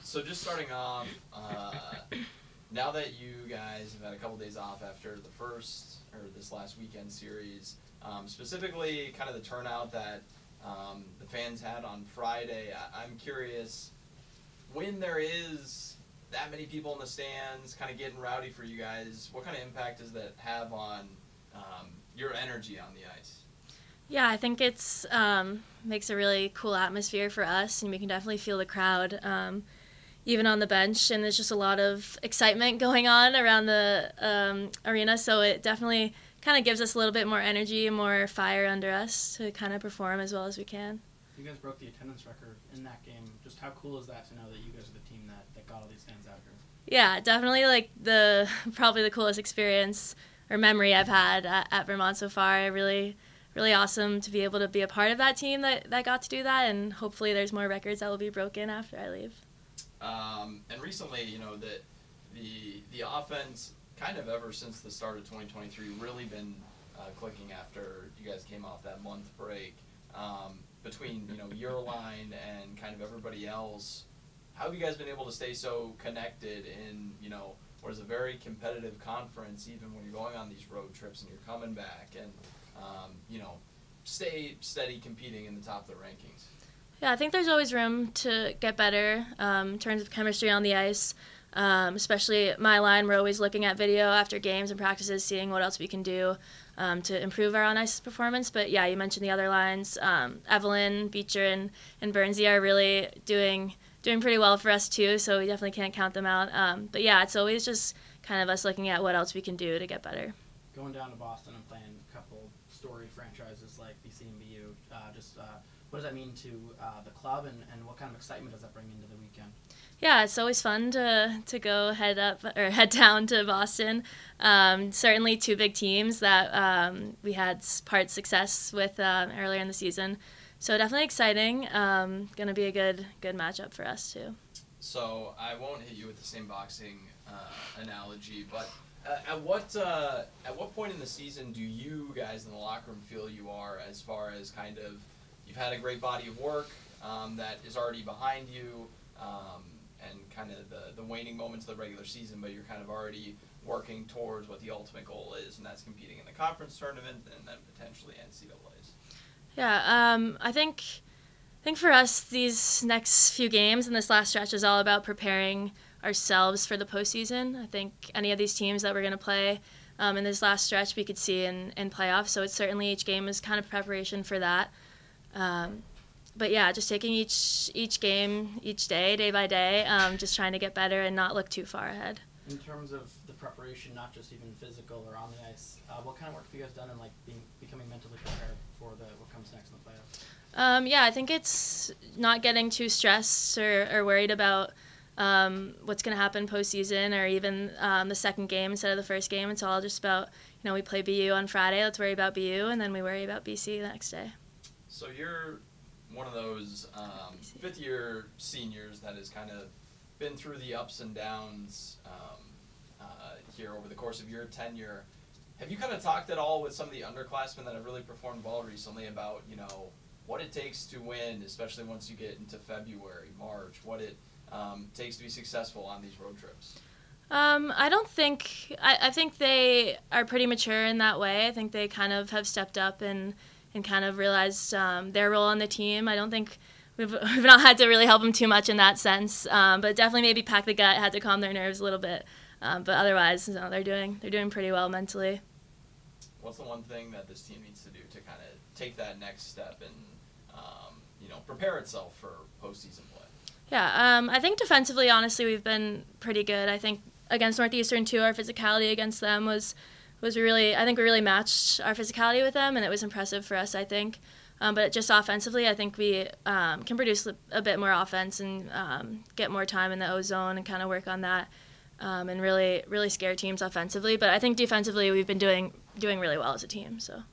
So just starting off, now that you guys have had a couple days off after the first, or this last weekend series, specifically kind of the turnout that the fans had on Friday, I'm curious, when there is that many people in the stands kind of getting rowdy for you guys, what kind of impact does that have on your energy on the ice? Yeah, I think it's makes a really cool atmosphere for us, and we can definitely feel the crowd, even on the bench. And there's just a lot of excitement going on around the arena, so it definitely kind of gives us a little bit more energy and more fire under us to kind of perform as well as we can. You guys broke the attendance record in that game. Just how cool is that to know that you guys are the team that got all these fans out here? Yeah, definitely probably the coolest experience or memory I've had at Vermont so far. Really awesome to be able to be a part of that team that got to do that, and hopefully there's more records that will be broken after I leave. And recently, the offense kind of ever since the start of 2023 really been clicking after you guys came off that month break. Between your line and kind of everybody else, how have you guys been able to stay so connected in what is a very competitive conference, even when you're going on these road trips and you're coming back, and stay steady competing in the top of the rankings? Yeah, I think there's always room to get better in terms of chemistry on the ice. Especially my line, we're always looking at video after games and practices, seeing what else we can do to improve our on-ice performance. But yeah, you mentioned the other lines. Evelyn, Beecher, and Burnsy are really doing pretty well for us too, so we definitely can't count them out. But yeah, it's always just kind of us looking at what else we can do to get better. Going down to Boston and playing a couple storied franchises like BC and BU, what does that mean to the club, and what kind of excitement does that bring into the weekend? Yeah, it's always fun to go head down to Boston. Certainly two big teams that we had part success with earlier in the season. So definitely exciting. Going to be a good matchup for us too. So I won't hit you with the same boxing analogy, but at what point in the season do you guys in the locker room feel you are, as far as kind of you've had a great body of work that is already behind you, and kind of the waning moments of the regular season, but you're kind of already working towards what the ultimate goal is, and that's competing in the conference tournament and then potentially NCAAs? Yeah, I think for us, these next few games and this last stretch is all about preparing ourselves for the postseason. I think any of these teams that we're going to play in this last stretch, we could see in playoffs. So it's certainly each game is kind of preparation for that. But yeah, just taking each game, each day by day, just trying to get better and not look too far ahead. In terms of the preparation, not just even physical or on the ice, what kind of work have you guys done in becoming mentally prepared for what comes next in the playoffs? Yeah, I think it's not getting too stressed or worried about what's going to happen postseason, or even the second game instead of the first game. It's all just about, we play BU on Friday, let's worry about BU, and then we worry about BC the next day. So you're one of those fifth-year seniors that has kind of been through the ups and downs here over the course of your tenure. Have you kind of talked at all with some of the underclassmen that have really performed well recently about, what it takes to win, especially once you get into February, March, what it takes to be successful on these road trips? I think they are pretty mature in that way. I think they kind of have stepped up and kind of realized their role on the team. I don't think we've not had to really help them too much in that sense, but definitely maybe pack the gut, had to calm their nerves a little bit. But otherwise, they're doing pretty well mentally. What's the one thing that this team needs to do to kind of take that next step and prepare itself for postseason play? Yeah, I think defensively, honestly, we've been pretty good. I think against Northeastern too, our physicality against them was really, I think we really matched our physicality with them, and it was impressive for us, I think. But just offensively, I think we can produce a bit more offense and get more time in the O zone and kind of work on that, and really scare teams offensively. But I think defensively, we've been doing really well as a team. So.